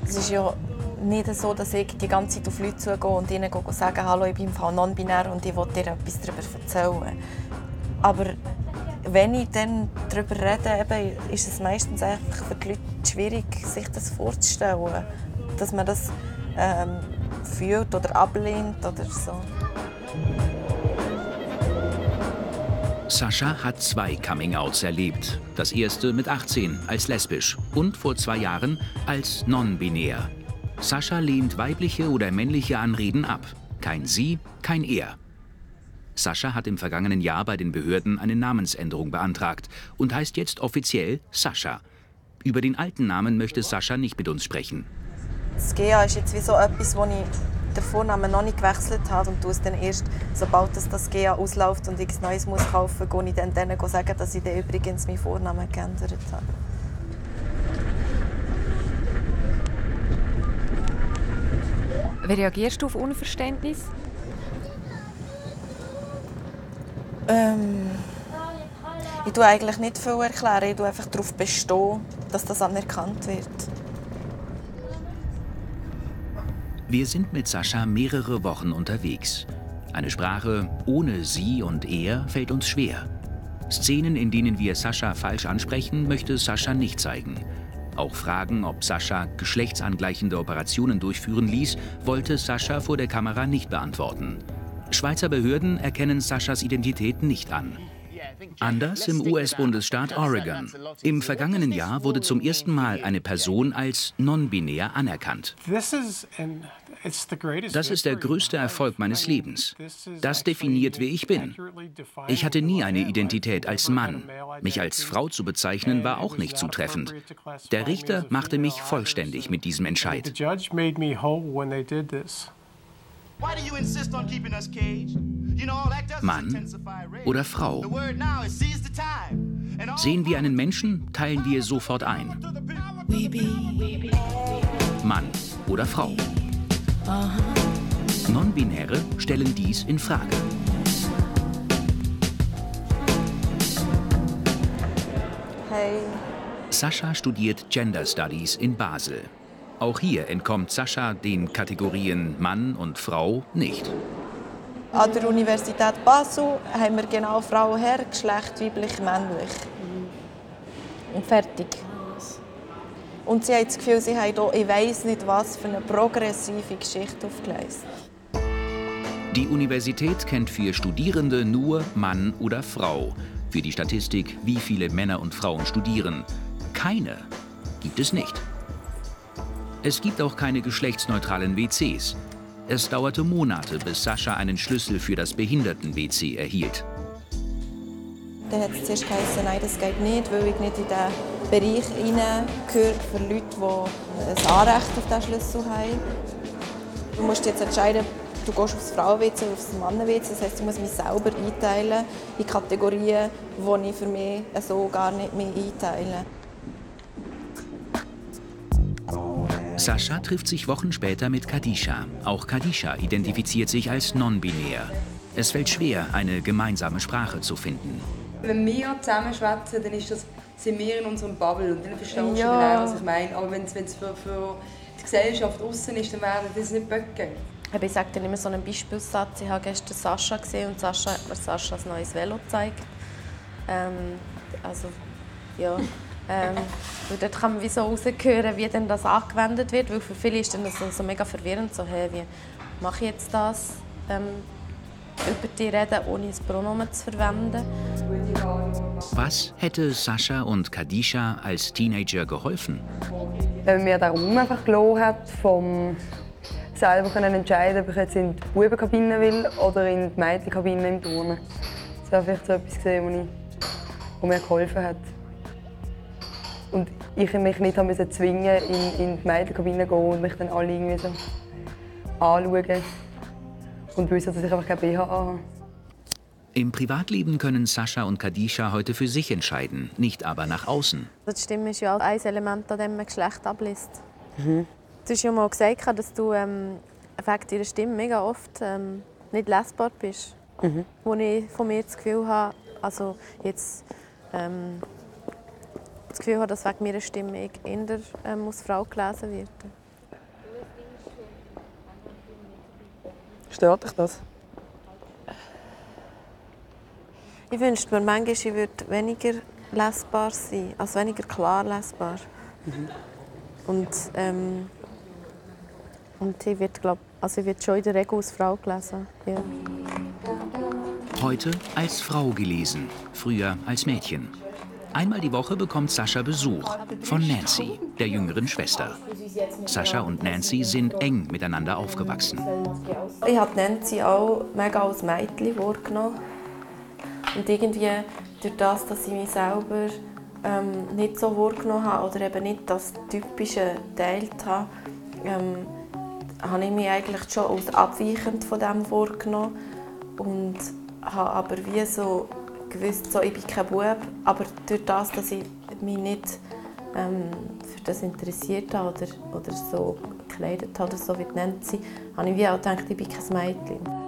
Es ist ja nicht so, dass ich die ganze Zeit auf Leute zugehe und ihnen sage, hallo, ich bin im Fall non-binär und ich will dir etwas darüber erzählen. Aber wenn ich dann darüber rede, ist es meistens einfach für die Leute schwierig, sich das vorzustellen. Dass man das fühlt oder ablehnt oder so. Sascha hat 2 Coming-outs erlebt. Das erste mit 18 als lesbisch und vor 2 Jahren als non-binär. Sascha lehnt weibliche oder männliche Anreden ab. Kein Sie, kein Er. Sascha hat im vergangenen Jahr bei den Behörden eine Namensänderung beantragt und heißt jetzt offiziell Sascha. Über den alten Namen möchte Sascha nicht mit uns sprechen. Das GEA ist jetzt wie so etwas, wo ich den Vornamen noch nicht gewechselt habe und es dann erst, sobald das GEA ausläuft und ich etwas Neues muss kaufen muss, gehe ich dann denen sagen, dass ich dann übrigens meinen Vornamen geändert habe. Wie reagierst du auf Unverständnis? Ich tue eigentlich nicht viel erklären, ich tue einfach darauf bestehen, dass das anerkannt wird. Wir sind mit Sascha mehrere Wochen unterwegs. Eine Sprache ohne Sie und Er fällt uns schwer. Szenen, in denen wir Sascha falsch ansprechen, möchte Sascha nicht zeigen. Auch Fragen, ob Sascha geschlechtsangleichende Operationen durchführen ließ, wollte Sascha vor der Kamera nicht beantworten. Schweizer Behörden erkennen Saschas Identität nicht an. Anders im US-Bundesstaat Oregon. Im vergangenen Jahr wurde zum ersten Mal eine Person als non-binär anerkannt. Das ist der größte Erfolg meines Lebens. Das definiert, wer ich bin. Ich hatte nie eine Identität als Mann. Mich als Frau zu bezeichnen, war auch nicht zutreffend. Der Richter machte mich vollständig mit diesem Entscheid. Mann oder Frau? Sehen wir einen Menschen, teilen wir sofort ein. Mann oder Frau? Non-Binäre stellen dies in Frage. Hey. Sascha studiert Gender Studies in Basel. Auch hier entkommt Sascha den Kategorien Mann und Frau nicht. An der Universität Basel haben wir genau Frau, Herr, Geschlecht, weiblich, männlich. Und fertig. Und sie haben das Gefühl, sie haben hier, ich weiss nicht was, für eine progressive Geschichte aufgeleistet. Die Universität kennt für Studierende nur Mann oder Frau. Für die Statistik, wie viele Männer und Frauen studieren. Keine gibt es nicht. Es gibt auch keine geschlechtsneutralen WCs. Es dauerte Monate, bis Sascha einen Schlüssel für das Behinderten-WC erhielt. Dann hat es zuerst geheißen, nein, das geht nicht, weil ich nicht in diesen Bereich hineingehöre für Leute, die ein Anrecht auf diesen Schlüssel haben. Du musst jetzt entscheiden, du gehst aufs Frauen-WC oder aufs Mannen-WC. Das heisst, ich muss mich selber einteilen in Kategorien, die ich für mich so gar nicht mehr einteile. Sascha trifft sich Wochen später mit Khadisha. Auch Khadisha identifiziert sich als non-binär. Es fällt schwer, eine gemeinsame Sprache zu finden. Wenn wir zusammen schwätzen, dann sind wir in unserem Bubble und dann verstehst du Ja. was ich meine. Aber wenn es für die Gesellschaft außen ist, dann werden das nicht Böcke. Ich sage dann immer so einen Beispielssatz. Ich habe gestern Sascha gesehen und Sascha hat mir Saschas neues Velo gezeigt. Und dort kann man wie so raushören, wie denn das angewendet wird. Weil für viele ist dann das so mega verwirrend. So, hey, wie mache ich jetzt das? Über die reden, ohne das Pronomen zu verwenden. Was hätte Sascha und Khadisha als Teenager geholfen? Wenn mir der Raum einfach gelassen hat, vom selber können entscheiden, ob ich jetzt in die Bubenkabine will oder in die Mädchenkabine im Turnen. Das war vielleicht so etwas gesehen, was mir geholfen hat. Und ich mich nicht haben zwingen, in die Mädchenkabine zu gehen und mich dann alle irgendwie so anschauen und wissen, dass ich einfach kein BH habe. Im Privatleben können Sascha und Khadisha heute für sich entscheiden, nicht aber nach außen. Die Stimme ist ja ein Element, an dem man Geschlecht abliest. Du hast ja mal gesagt, dass du wegen deiner Stimme mega oft nicht lesbar bist. Wo ich von mir das Gefühl habe, also jetzt, das Gefühl habe, dass wegen meiner Stimme ich eher als Frau gelesen werde. Stört dich das? Ich wünschte mir manchmal, ich würde weniger lesbar sein, also weniger klar lesbar. Und ich werde, ich werde schon in der Regel als Frau gelesen. Ja. Heute als Frau gelesen, früher als Mädchen. Einmal die Woche bekommt Sascha Besuch von Nancy, der jüngeren Schwester. Sascha und Nancy sind eng miteinander aufgewachsen. Ich habe Nancy auch mega als Mädchen wahrgenommen. Und irgendwie durch das, dass ich mich selber nicht so wahrgenommen habe oder eben nicht das Typische geteilt habe, habe ich mich eigentlich schon als abweichend von dem wahrgenommen. Und habe aber wie so gewusst, so, ich bin kein Bub, aber durch das, dass ich mich nicht für das interessiert habe oder so gekleidet habe, oder so wie Nancy, habe ich wie auch gedacht, ich bin kein Mädchen.